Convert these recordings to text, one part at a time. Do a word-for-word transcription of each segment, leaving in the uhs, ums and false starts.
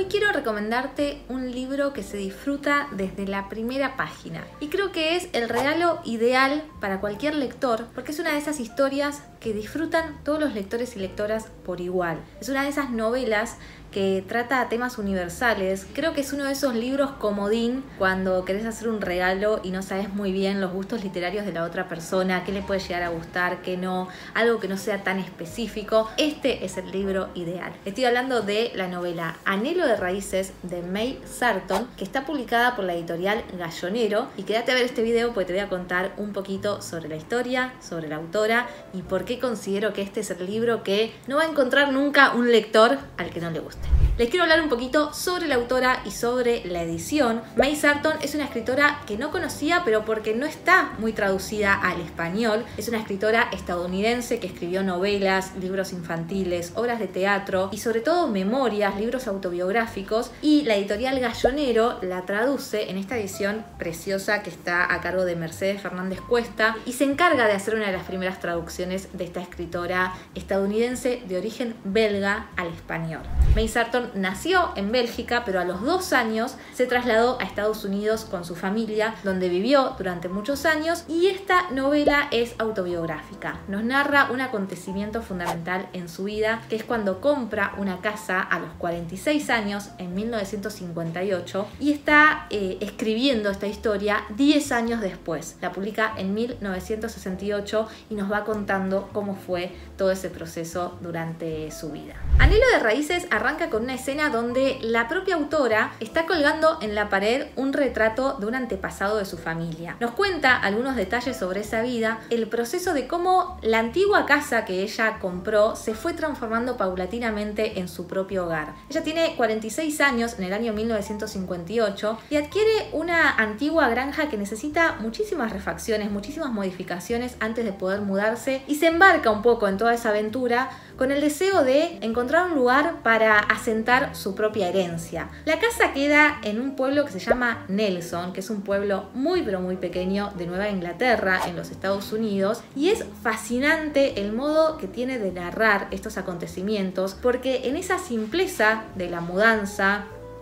Hoy quiero recomendarte un libro que se disfruta desde la primera página y creo que es el regalo ideal para cualquier lector porque es una de esas historias que disfrutan todos los lectores y lectoras por igual. Es una de esas novelas que trata temas universales. Creo que es uno de esos libros comodín cuando querés hacer un regalo y no sabes muy bien los gustos literarios de la otra persona, qué le puede llegar a gustar, qué no, algo que no sea tan específico. Este es el libro ideal. Estoy hablando de la novela Anhelo de Raíces de May Sarton, que está publicada por la editorial Gallonero. Y quédate a ver este video porque te voy a contar un poquito sobre la historia, sobre la autora y por qué considero que este es el libro que no va a encontrar nunca un lector al que no le guste. Les quiero hablar un poquito sobre la autora y sobre la edición. May Sarton es una escritora que no conocía, pero porque no está muy traducida al español. Es una escritora estadounidense que escribió novelas, libros infantiles, obras de teatro y sobre todo memorias, libros autobiográficos. Y la editorial Gallonero la traduce en esta edición preciosa que está a cargo de Mercedes Fernández Cuesta y se encarga de hacer una de las primeras traducciones de esta escritora estadounidense de origen belga al español. May Sarton nació en Bélgica, pero a los dos años se trasladó a Estados Unidos con su familia, donde vivió durante muchos años, y esta novela es autobiográfica. Nos narra un acontecimiento fundamental en su vida, que es cuando compra una casa a los cuarenta y seis años, en mil novecientos cincuenta y ocho, y está eh, escribiendo esta historia diez años después. La publica en mil novecientos sesenta y ocho y nos va contando cómo fue todo ese proceso durante su vida. Anhelo de Raíces arranca con una escena donde la propia autora está colgando en la pared un retrato de un antepasado de su familia. Nos cuenta algunos detalles sobre esa vida, el proceso de cómo la antigua casa que ella compró se fue transformando paulatinamente en su propio hogar. Ella tiene cuarenta y seis años en el año mil novecientos cincuenta y ocho y adquiere una antigua granja que necesita muchísimas refacciones, muchísimas modificaciones antes de poder mudarse, y se embarca un poco en toda esa aventura con el deseo de encontrar un lugar para asentar su propia herencia. La casa queda en un pueblo que se llama Nelson, que es un pueblo muy pero muy pequeño de Nueva Inglaterra, en los Estados Unidos, y es fascinante el modo que tiene de narrar estos acontecimientos, porque en esa simpleza de la mudanza,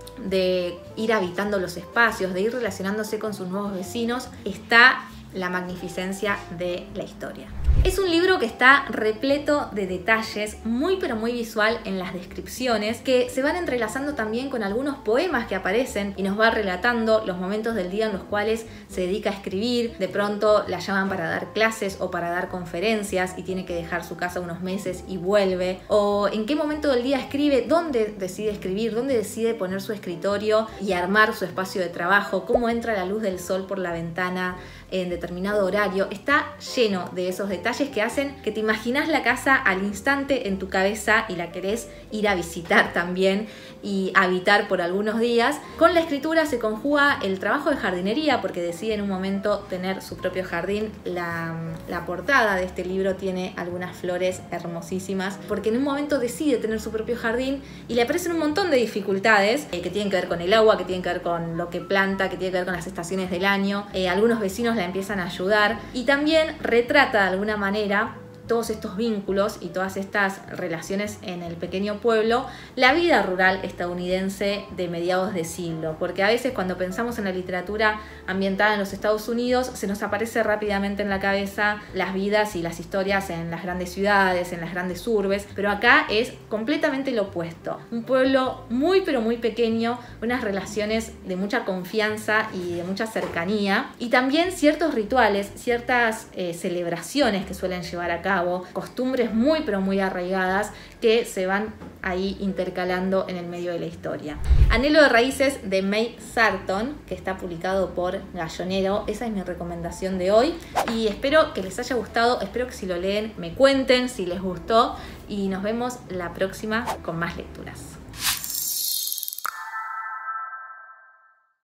de ir habitando los espacios, de ir relacionándose con sus nuevos vecinos, está la magnificencia de la historia. Es un libro que está repleto de detalles, muy pero muy visual en las descripciones, que se van entrelazando también con algunos poemas que aparecen y nos va relatando los momentos del día en los cuales se dedica a escribir. De pronto la llaman para dar clases o para dar conferencias y tiene que dejar su casa unos meses y vuelve. O en qué momento del día escribe, dónde decide escribir, dónde decide poner su escritorio y armar su espacio de trabajo, cómo entra la luz del sol por la ventana en determinado horario. Está lleno de esos detalles que hacen que te imaginas la casa al instante en tu cabeza y la querés ir a visitar también y habitar por algunos días. Con la escritura se conjuga el trabajo de jardinería, porque decide en un momento tener su propio jardín. La, la portada de este libro tiene algunas flores hermosísimas, porque en un momento decide tener su propio jardín y le aparecen un montón de dificultades eh, que tienen que ver con el agua, que tienen que ver con lo que planta, que tienen que ver con las estaciones del año. Eh, algunos vecinos la empiezan a ayudar y también retrata de alguna manera todos estos vínculos y todas estas relaciones en el pequeño pueblo, la vida rural estadounidense de mediados de siglo, porque a veces cuando pensamos en la literatura ambientada en los Estados Unidos se nos aparece rápidamente en la cabeza las vidas y las historias en las grandes ciudades, en las grandes urbes, pero acá es completamente lo opuesto, un pueblo muy pero muy pequeño, unas relaciones de mucha confianza y de mucha cercanía, y también ciertos rituales, ciertas eh, celebraciones que suelen llevar a cabo, costumbres muy pero muy arraigadas que se van ahí intercalando en el medio de la historia. Anhelo de Raíces de May Sarton, que está publicado por Gallonero. Esa es mi recomendación de hoy y espero que les haya gustado, espero que si lo leen me cuenten si les gustó y nos vemos la próxima con más lecturas.